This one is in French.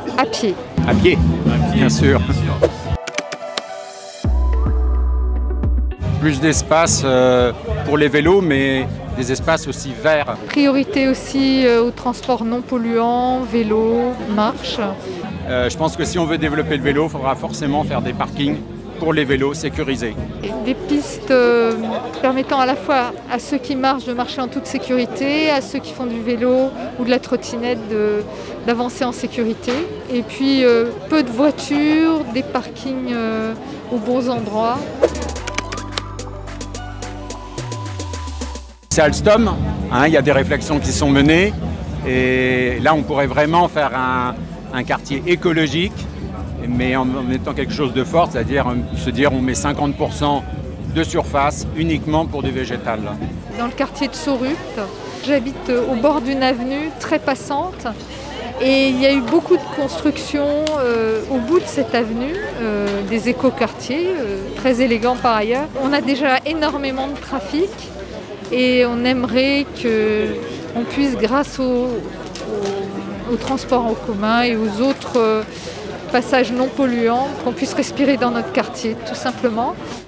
À pied. À pied, bien sûr. Plus d'espace pour les vélos, mais des espaces aussi verts. Priorité aussi aux transports non polluants, vélo, marche. Je pense que si on veut développer le vélo, il faudra forcément faire des parkings pour les vélos sécurisés. Et des pistes permettant à la fois à ceux qui marchent de marcher en toute sécurité, à ceux qui font du vélo ou de la trottinette d'avancer en sécurité. Et puis peu de voitures, des parkings aux bons endroits. C'est Alstom, il y a des réflexions qui sont menées et là on pourrait vraiment faire un quartier écologique, mais en mettant quelque chose de fort, c'est-à-dire se dire on met 50% de surface uniquement pour du végétal. Dans le quartier de Saurupt, j'habite au bord d'une avenue très passante et il y a eu beaucoup de constructions au bout de cette avenue, des écoquartiers très élégants par ailleurs. On a déjà énormément de trafic et on aimerait qu'on puisse, grâce au transport en commun et aux autres passages non polluants, qu'on puisse respirer dans notre quartier, tout simplement.